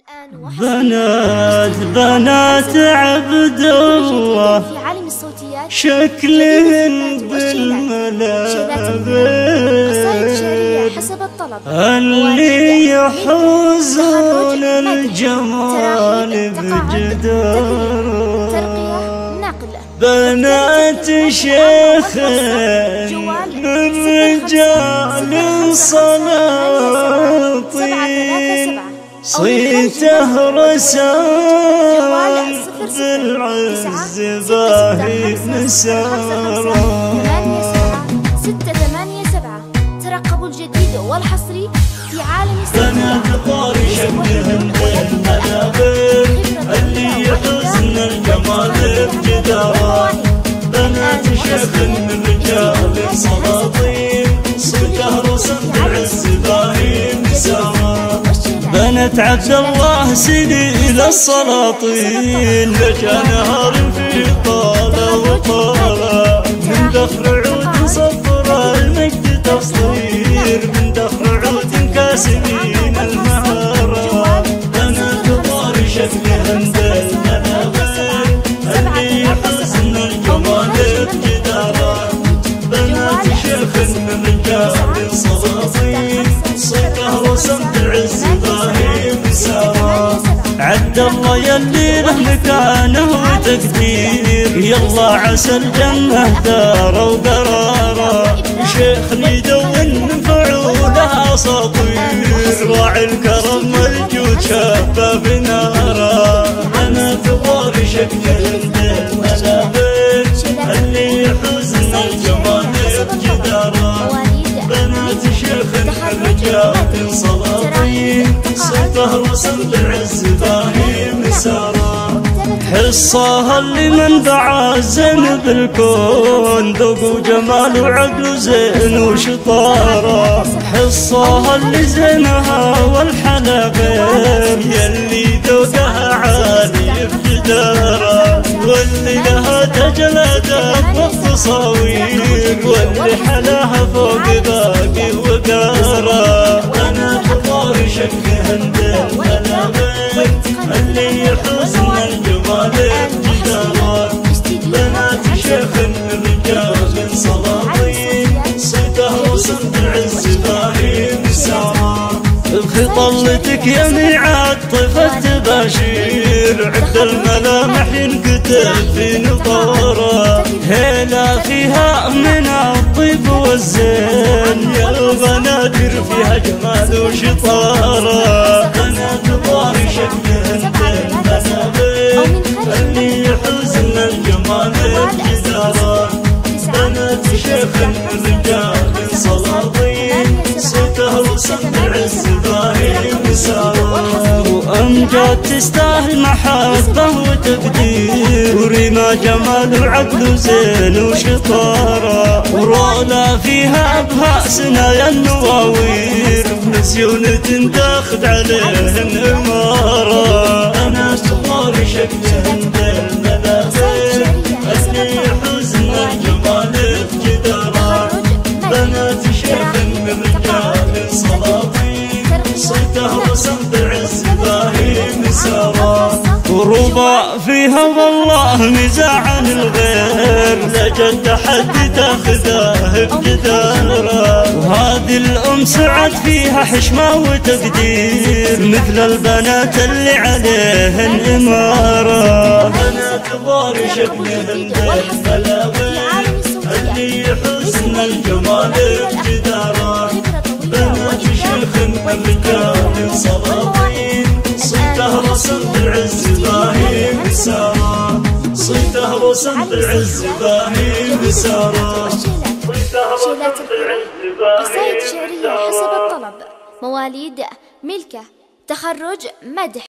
بنات عبد الله شكلهن بالمنابر اللي يحوزون الجمال بجدار. بنات شيخ من رجال سلاطين صيته رسام بالعز باهي مسارا. 687 ترقبوا الجديد والحصري في عالم السينما. بنات طاري شكلهن بالمنابر اللي يحسن الجمال بجدار. بنات شيخ من رجال سلاطين صيته رسام بالعز باهي مسارا. بنات عبد الله سبيل السلاطين لجا نهار في طالة وطالة من دخل عود صفر المجد تصطير من دخل عود كاسبين المهارة. بنات طاري شكلهن بالمنابر اللي يحسن الجمال بجدارة. بنات شيخ من رجال سلاطين صيته رسم بالعز عبد الله يلي له مكانه وتقدير يلا عسى الجنة داره وقراره. شيخ يدون من فعوله اساطير راعي الكرم والجود شباب ناره. بنات طاري شكلهن بالمنابر اللي يحزن الجمال بجداره. بنات شيخ من رجال سلاطين صيته رسم بالعز باهي مسارا. حصاها اللي منبع الزين بالكون ذوق وجمال وعقل زين وشطاره. حصاها اللي زينها والحلا غير يلي ذوقها عالي بجداره. واللي لها تجلدات والتصاوير واللي حلاها فوق باقي وقاره. بنات طاري شكلهن بالمنابر اللي يحسن الجمال بجدارة. بنات شيخ من رجال سلاطين صيته رسم بالعز باهي مسارا. بخطلتك يا ميعاد طفت تباشير عقد الملامح ينكتب في نطاره. هيلا فيها من الطيب والزين يا البنادر فيها جمال وشطاره. بنات طاري شكلهن بالمنابر اللي يحزن الجمال بجداره. بنات شيخ من رجال سلاطين صيته رسم بالعز باهي مسارا. وأمجاد تستاهل محبة وتقدير وريما جمال وعقل زين وشطاره. ورولا فيها بها سنايا النواوير نسيون تندخد عليهن اماره. بنات طاري شكلهن بالمنابر اللي يحزن الجمال بجداره. بنات شيخ من رجال سلاطين صيته رسم بالعز باهي مسارا. وربا فيها والله نزاع عن الغير لجل تحدي تاخذاه بجداره. وهذه الام سعد فيها حشمه وتقدير مثل البنات اللي عليهن اماره. بنات طاري شكلهن بالمنابر اللي يحسن الجمال بجداره. بنات شيخ من رجال سلاطين صيته رسم بالعز باهي مسارا. صيته رسم بالعز باهي مسارا. قصائد شعرية حسب الطلب. مواليد ملكة. تخرج مدح.